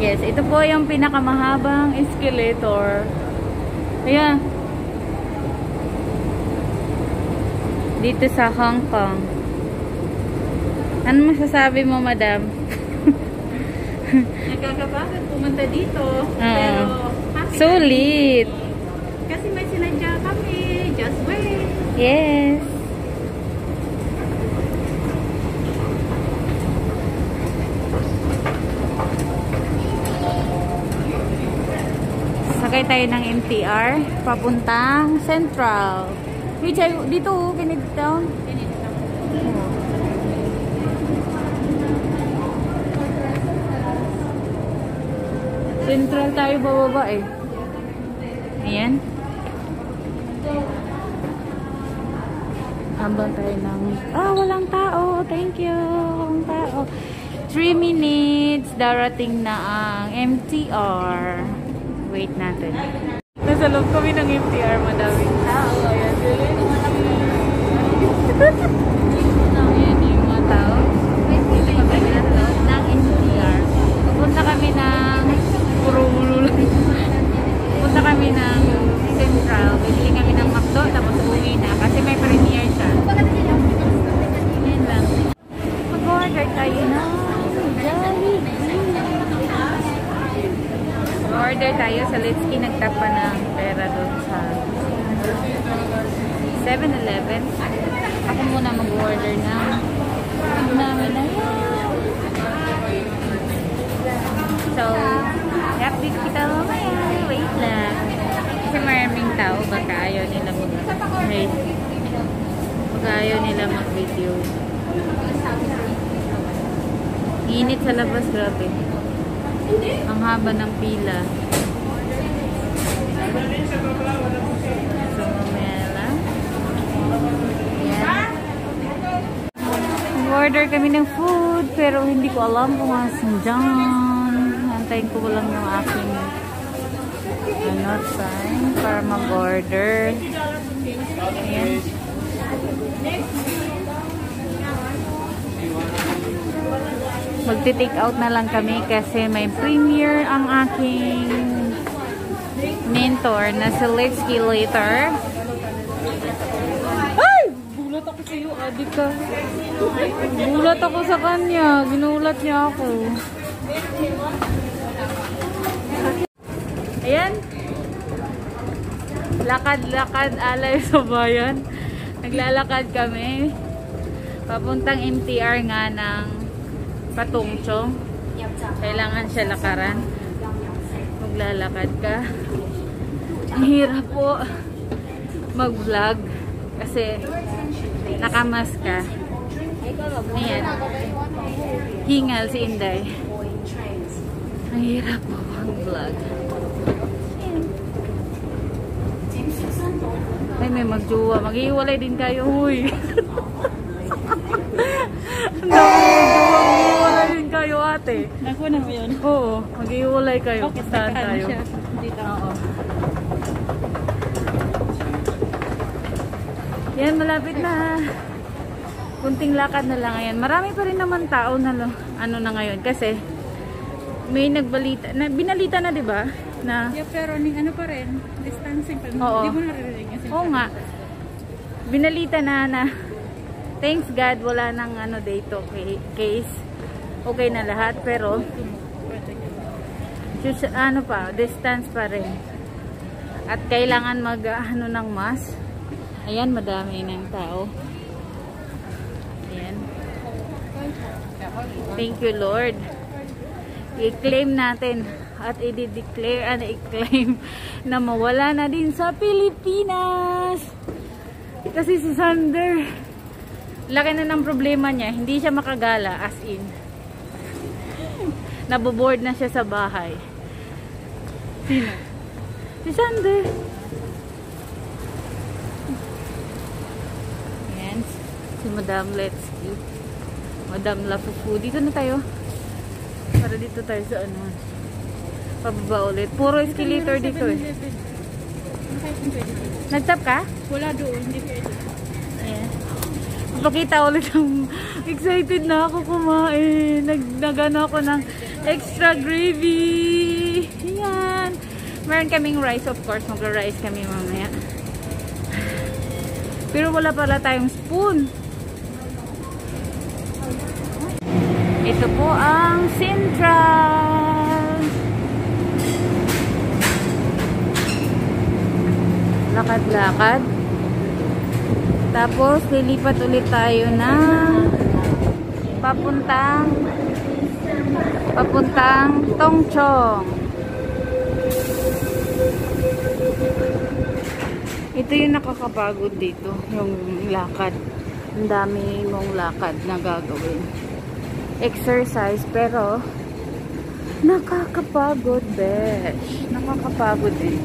Yes, ito po yung pinakamahabang escalator. Ayan. Dito sa Hong Kong. Ano masasabi mo, madam? Nagkakabagan pumunta dito. Pero sulit. Kasi may sinadya kami. Just wait. Yes. Sakay tayo ng MTR papuntang Central. Dito, Kennedy Town. Central tayo bababa eh. Ayan. Habang tayo ng... walang tao. Thank you. Walang tao. 3 minutes. Darating na ang MTR. Wait natin. Nasa loob kami ng MTR. Madaming tao. Ayan. Ayan yung mga tao. Wait kami nasa loob ng MTR. Pupunta kami ng... Pupunta kami ng Central. Bibili kami ng McDo. Tapos uwi na. Kasi may premiere siya. Ayan lang. Mag-order tayo na. Order tayo sa Litsky. Nagtapa ng pera doon sa 7-Eleven. Ako muna mag-order na. Namin na yan. So, update kita mamaya. Wait lang. Kasi maraming tao. Baka ayaw nila mag-video. Init sa labas. Grabe. Ang haba ng pila. So, mamaya lang. Ayan. Order kami ng food, pero hindi ko alam kung asan dyan. Antayin ko lang yung aking sign para mag-order. Ayan. Magti-take out na lang kami kasi may premiere ang aking mentor na si Litsky later. Ay! Gulat ako sa iyo, adik ka. Gulat ako sa kanya. Ginulat niya ako. Ayan. Lakad-lakad alay sa bayan. Naglalakad kami. Papuntang MTR nga ng Patungchong. Kailangan siya lakaran. Maglalakad ka. Ang hirap po mag-vlog kasi nakamas ka. Ayan. Hingal si Inday. Ang hirap po mag-vlog. Ay, may magjuwa. Mag-iwalay din kayo. Huy. Mag-iwalay din kayo, ate. Nakuha na mo yun? Oo. Mag-iwalay kayo. Okay, saan tayo? Dito. Oo. Yan, malapit na. Kunting lakad na lang ngayon. Marami pa rin naman tao na ano na ngayon. Kasi may nagbalita. Binalita na, di ba? Na, yeah, pero ano pa rin, distancing pa rin. Oo. Hindi mo naririnig kasi. Oo nga. Binalita na thanks God, wala nang dito case. Okay na lahat, pero distance pa rin. At kailangan ng mask. Ayan, madami ng tao. Ayan. Thank you, Lord. I-claim natin at i-declare and i-claim na mawala na din sa Pilipinas. Kasi si Sander, laki na ng problema niya. Hindi siya makagala, as in. Naboboard na siya sa bahay. Sino? Si Sander. Ayan. Si Madam Litsky. Madam Lafufu. Dito na tayo. Para dito tayo sa pababa ulit. Puro escalator dito eh. Nag-tap ka? Wala doon, hindi pwede. Ayan. Papakita ulit ang excited na ako kumain. Nagano ako ng Extra gravy. Yan. Meron kaming rice, of course. Magra-rice kami mamaya. Pero wala pala tayong spoon. Ito po ang Central. Lakad-lakad. Tapos, lilipat ulit tayo na papuntang Tongchong. Ito yung nakakapagod dito, yung lakad. Ang dami mong lakad na gagawin. Exercise, pero nakakapagod, besh. Nakakapagod din.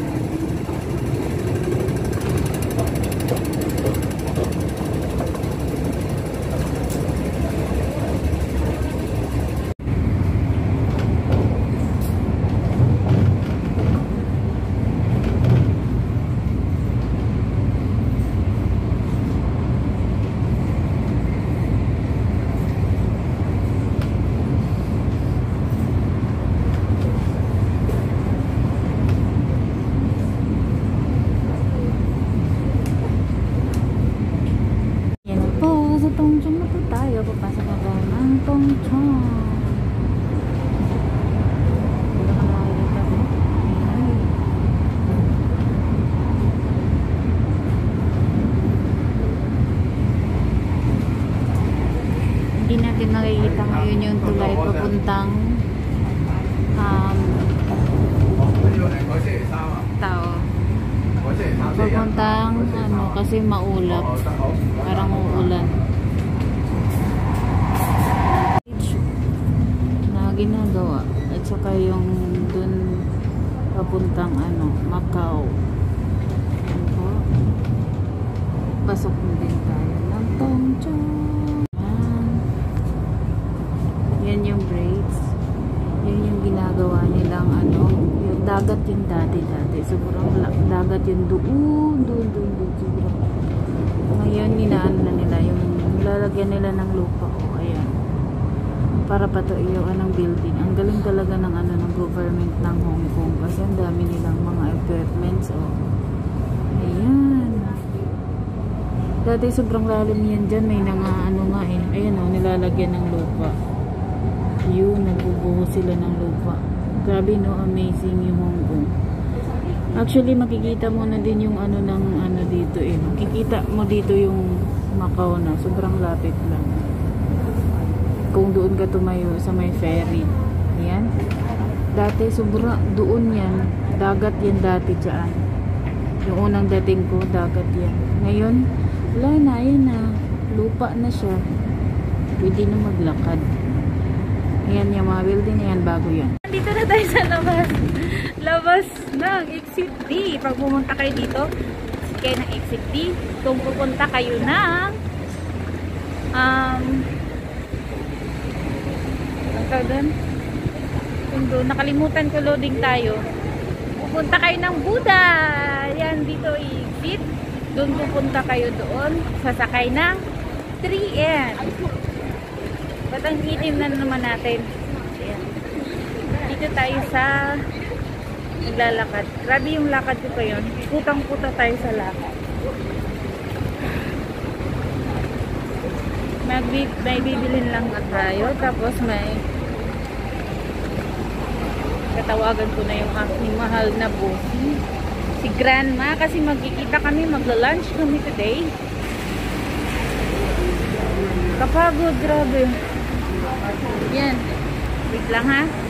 Tongchong na po tayo. Papasok na tayo ng Tongchong. Hindi natin nakikita ngayon yung tulay papuntang tao. Papuntang kasi maulap. Parang uulan. Ginagawa at saka yung dun papuntang Macau. Pasok na din tayo ng Tongchong. Yan yung braids. Yan yung ginagawa nilang yung dagat yung dati. Sobrang dagat yung doon. Sobrang. Ngayon ninaano na nila yung lalagyan nila ng lupa. Ayan. Para patuyuan ng building. Ang galing talaga ng ng government ng Hong Kong kasi ang dami nilang mga equipments. Ayan. Dati sobrang lalim yan dyan. May nga ayan nilalagyan ng lupa. Yun, nagbubuho sila ng lupa. Grabe amazing yung Hong Kong. Actually, makikita mo na din yung dito Makikita mo dito yung Macau na. Sobrang lapit lang. Kung doon ka tumayo sa may ferry. Ayan. Dati sobra doon yan. Dagat yan dati dyan. Yung unang dating ko, dagat yan. Ngayon, wala na. Ayan na. Lupa na siya. Pwede na maglakad. Ayan yung mga building na yan. Bago yan. Dito na tayo sa labas. Labas ng Exit D. Pag pumunta kayo dito, kayo ng Exit D. Kung pupunta kayo ng nakalimutan ko, loading tayo. Pupunta kayo ng Buddha. Yan, dito i-exit. Doon pupunta kayo doon. Sasakay ng 3N. Ba't ang itim na naman natin? Ayan. Dito tayo sa naglalakad. Grabe yung lakad ko pa yun. Putang-puta tayo sa lakad. May bibilin lang tayo. Tapos may katawagan ko na yung aking mahal na bossy. Si Grandma. Kasi magkikita kami. Magla-lunch kami today. Kapagod. Grabe. Yan. Wait lang ha.